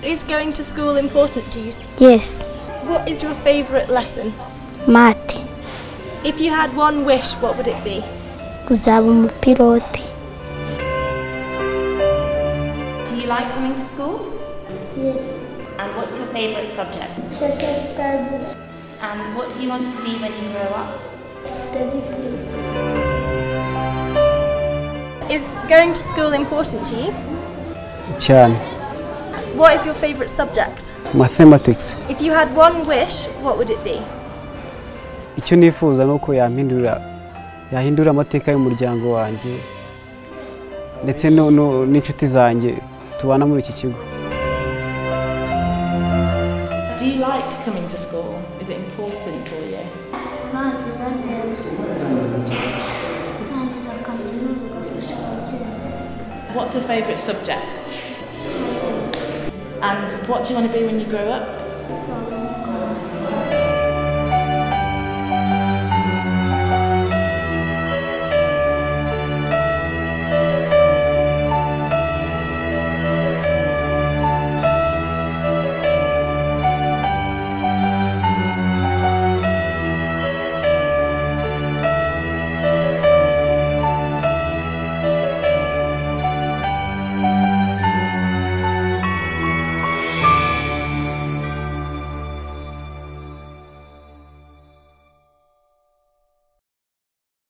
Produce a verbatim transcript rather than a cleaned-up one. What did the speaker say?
Is going to school important to you? Yes. What is your favourite lesson? Math. If you had one wish, what would it be? Kuzaba umupilote. Do you like coming to school? Yes. And what's your favourite subject? Social studies. And what do you want to be when you grow up? Is going to school important to you? Chan. What is your favourite subject? Mathematics. If you had one wish, what would it be? Icyo nifuza nuko yahindura yahindura amateka y'umuryango wanjye ndetse no n'inshuti zanjye tubana muri iki kigo. Do you like coming to school? Is it important for you? What's your favourite subject? And what do you want to be when you grow up?